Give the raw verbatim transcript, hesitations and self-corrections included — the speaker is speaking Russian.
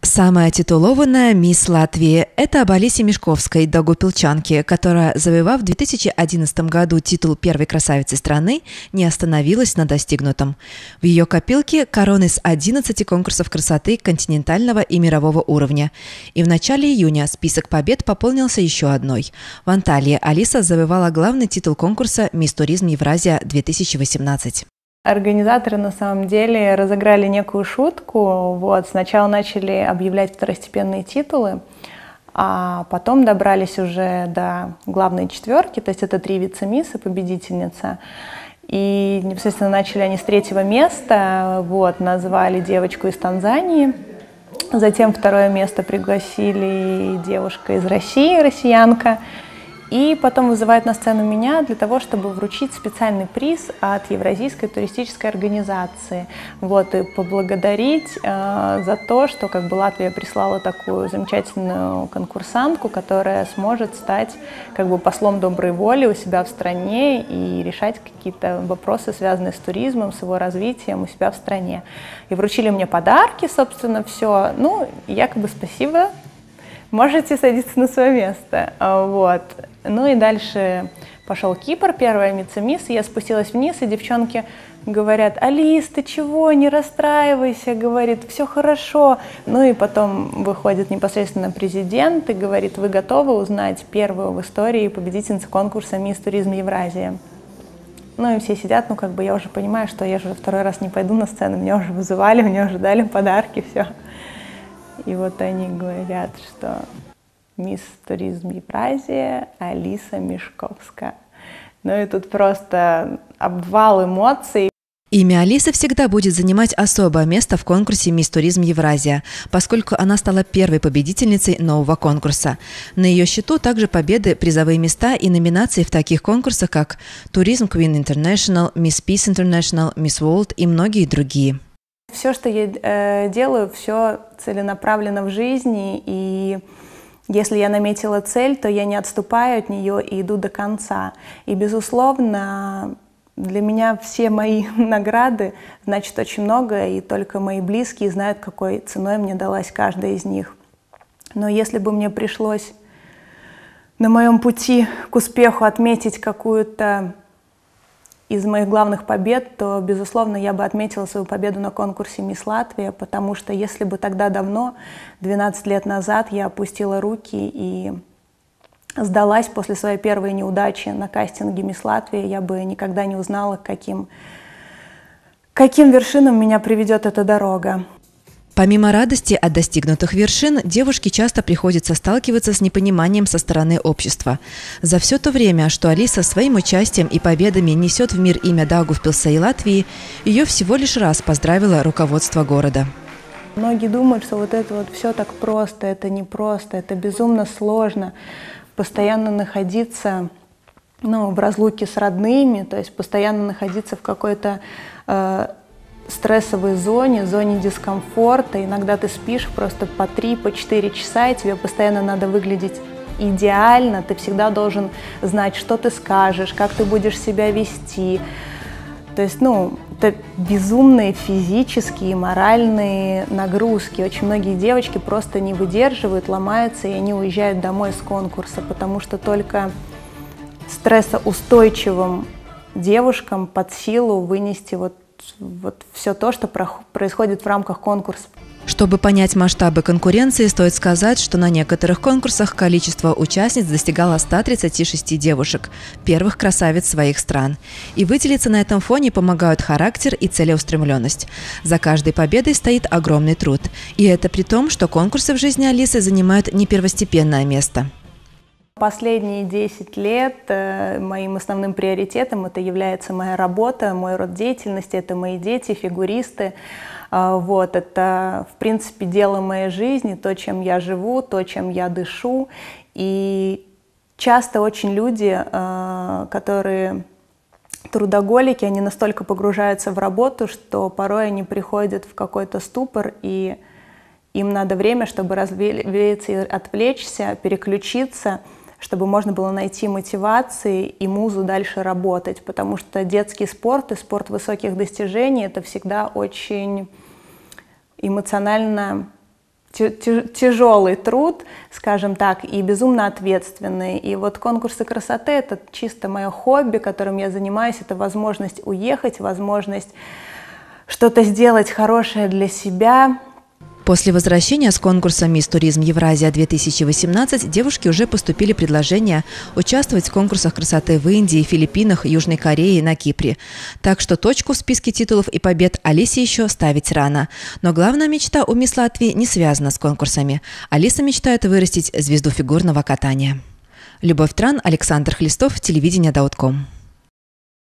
Самая титулованная мисс Латвии – это об Алисе Мешковской, даугавпилчанке, которая, завоевав в две тысячи одиннадцатом году титул первой красавицы страны, не остановилась на достигнутом. В ее копилке короны с одиннадцати конкурсов красоты континентального и мирового уровня. И в начале июня список побед пополнился еще одной. В Анталии Алиса завоевала главный титул конкурса «Мисс Туризм Евразия-две тысячи восемнадцать». Организаторы на самом деле разыграли некую шутку. Вот, сначала начали объявлять второстепенные титулы, а потом добрались уже до главной четверки, то есть это три вице-мисс и победительница. И непосредственно начали они с третьего места, вот, назвали девочку из Танзании. Затем второе место пригласили девушка из России, россиянка. И потом вызывают на сцену меня для того, чтобы вручить специальный приз от Евразийской туристической организации. Вот, и поблагодарить э, за то, что как бы Латвия прислала такую замечательную конкурсантку, которая сможет стать как бы послом доброй воли у себя в стране и решать какие-то вопросы, связанные с туризмом, с его развитием у себя в стране. И вручили мне подарки, собственно, все. Ну, якобы спасибо. Можете садиться на свое место. Вот. Ну и дальше пошел Кипр, первая вице-мисс, я спустилась вниз, и девчонки говорят: «Алис, ты чего, не расстраивайся», говорит, «все хорошо». Ну и потом выходит непосредственно президент и говорит: «Вы готовы узнать первую в истории победительницу конкурса «Мисс Туризм Евразия»?» Ну и все сидят, ну как бы я уже понимаю, что я уже второй раз не пойду на сцену, меня уже вызывали, мне уже дали подарки, все. И вот они говорят, что «Мисс Туризм Евразия Алиса Мешковская». Ну и тут просто обвал эмоций. Имя Алисы всегда будет занимать особое место в конкурсе «Мисс Туризм Евразия», поскольку она стала первой победительницей нового конкурса. На ее счету также победы, призовые места и номинации в таких конкурсах, как «Tourism Queen International», «Мисс Peace International», «Мисс World» и многие другие. Все, что я э, делаю, все целенаправленно в жизни, и если я наметила цель, то я не отступаю от нее и иду до конца. И, безусловно, для меня все мои награды значат очень много, и только мои близкие знают, какой ценой мне далась каждая из них. Но если бы мне пришлось на моем пути к успеху отметить какую-то из моих главных побед, то, безусловно, я бы отметила свою победу на конкурсе «Мисс Латвия», потому что если бы тогда давно, двенадцать лет назад, я опустила руки и сдалась после своей первой неудачи на кастинге «Мисс Латвия», я бы никогда не узнала, к каким, каким вершинам меня приведет эта дорога. Помимо радости от достигнутых вершин, девушке часто приходится сталкиваться с непониманием со стороны общества. За все то время, что Алиса своим участием и победами несет в мир имя Даугавпилса и Латвии, ее всего лишь раз поздравило руководство города. Многие думают, что вот это вот все так просто, это непросто, это безумно сложно. Постоянно находиться, ну, в разлуке с родными, то есть постоянно находиться в какой-то э, стрессовой зоне, зоне дискомфорта. Иногда ты спишь просто по три, по четыре часа, и тебе постоянно надо выглядеть идеально. Ты всегда должен знать, что ты скажешь, как ты будешь себя вести. То есть, ну, это безумные физические и моральные нагрузки. Очень многие девочки просто не выдерживают, ломаются, и они уезжают домой с конкурса, потому что только стрессоустойчивым девушкам под силу вынести вот Вот все то, что происходит в рамках конкурса. Чтобы понять масштабы конкуренции, стоит сказать, что на некоторых конкурсах количество участниц достигало ста тридцати шести девушек, первых красавиц своих стран. И выделиться на этом фоне помогают характер и целеустремленность. За каждой победой стоит огромный труд. И это при том, что конкурсы в жизни Алисы занимают не первостепенное место. Последние десять лет э, моим основным приоритетом это является моя работа, мой род деятельности, это мои дети, фигуристы. Э, вот, это, в принципе, дело моей жизни, то, чем я живу, то, чем я дышу. И часто очень люди, э, которые трудоголики, они настолько погружаются в работу, что порой они приходят в какой-то ступор, и им надо время, чтобы развеяться и отвлечься, переключиться, чтобы можно было найти мотивации и музу дальше работать, потому что детский спорт и спорт высоких достижений – это всегда очень эмоционально тяжелый труд, скажем так, и безумно ответственный. И вот конкурсы красоты — это чисто мое хобби, которым я занимаюсь. Это возможность уехать, возможность что-то сделать хорошее для себя. После возвращения с конкурса «Мисс Туризм Евразия-две тысячи восемнадцать» девушки уже поступили предложения участвовать в конкурсах красоты в Индии, Филиппинах, Южной Корее и на Кипре. Так что точку в списке титулов и побед Алисе еще ставить рано. Но главная мечта у «Мисс Латвии» не связана с конкурсами. Алиса мечтает вырастить звезду фигурного катания. Любовь Тран, Александр Хлистов, телевидение точка ком.